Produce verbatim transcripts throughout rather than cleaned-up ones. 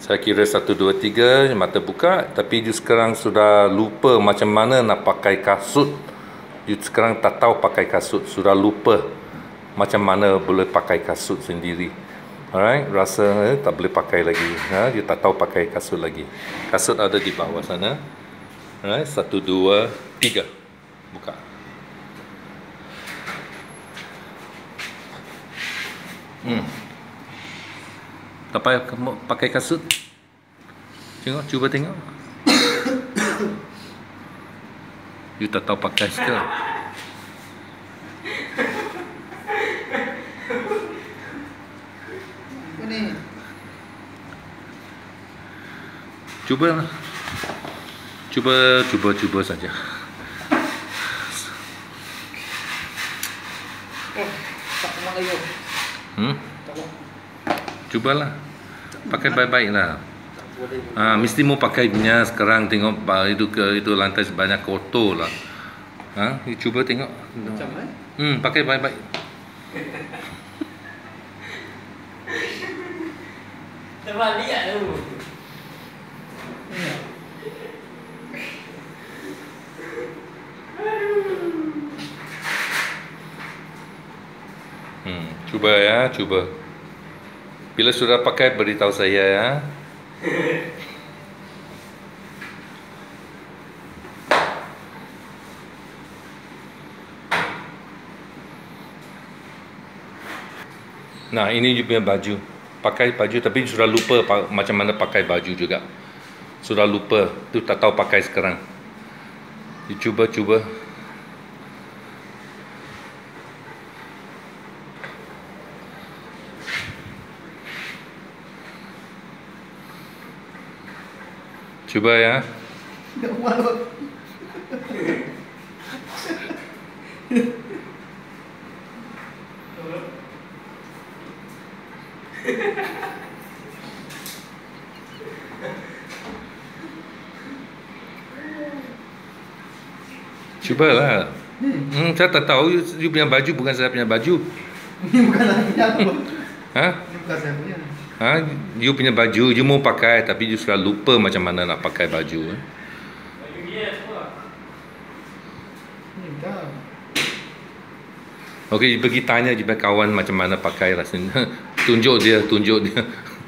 Saya kira satu, dua, tiga, mata buka. Tapi you sekarang sudah lupa macam mana nak pakai kasut. You sekarang tak tahu pakai kasut. Sudah lupa macam mana boleh pakai kasut sendiri. Alright, rasa eh, tak boleh pakai lagi. Ha? You tak tahu pakai kasut lagi. Kasut ada di bawah sana. Alright, satu, dua, tiga. Buka. Hmm. Tak payah kamu pakai kasut. Tengok, cuba tengok. You tak tahu pakai sekarang. Ini. Cuba lah. Cuba, cuba, cuba saja. Oh, tak mau lagi. Hmm? Cubalah. Pakai baik-baik lah. Ha, mesti mau pakai punya sekarang. Tengok itu ke itu lantai banyak kotor lah. Ha, you cuba tengok. Macam eh? Hmm, pakai baik-baik. Terbalik tak tu? Hmm, cuba ya, cuba. Bila sudah pakai beritahu saya ya. Nah, ini juga baju. Pakai baju tapi sudah lupa macam mana pakai baju juga. Sudah lupa, tu tak tahu pakai sekarang. You cuba cuba. Cuba ya. Malu. Cubalah. Hmm, saya tak tahu you, you punya baju bukan saya punya baju. Ini bukan saya punya. Ha? Ini bukan saya punya. Ha, you punya baju, you mau pakai tapi you sudah lupa macam mana nak pakai baju. Baju dia semua. Ini dah. Okey, pergi tanya je kawan macam mana pakai rasanya. Tunjuk dia, tunjuk dia.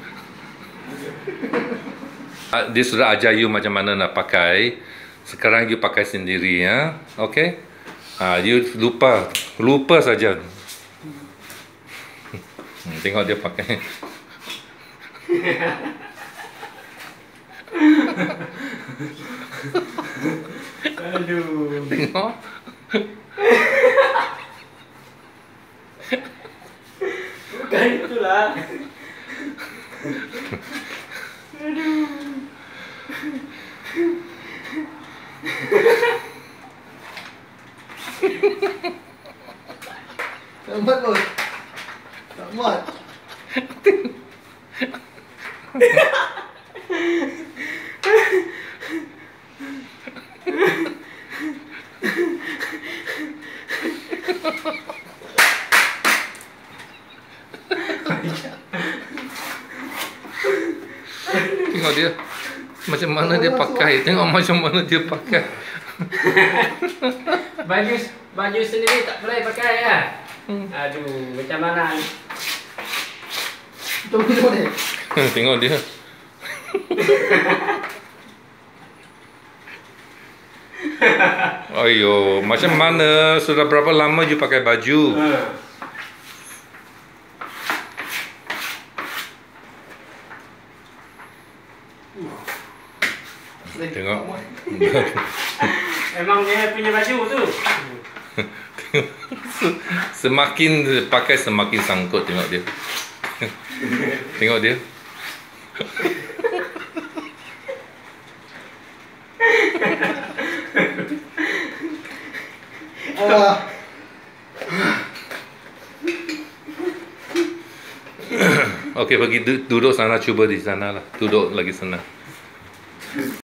Dia sudah ajar you macam mana nak pakai. Sekarang you pakai sendiri ya. Okey? Ah, you lupa, lupa saja. Hmm, tengok dia pakai. Aduh. Tengok. Bukan itulah. Aduh. Tak muat bos. Tak muat. Tengok dia. Macam mana dia pakai. Tengok macam mana dia pakai. Baju baju sendiri tak boleh pakai ya. Aduh, macam mana? Tunggu deh. Tengok dia. Ayo, macam mana? Sudah berapa lama you pakai baju? Tengok. Emang dia punya baju tu. Semakin pakai semakin sangkut. Tengok dia. Tengok dia. Allah. Okey, pergi duduk sana, cuba di sana lah. Duduk lagi sana.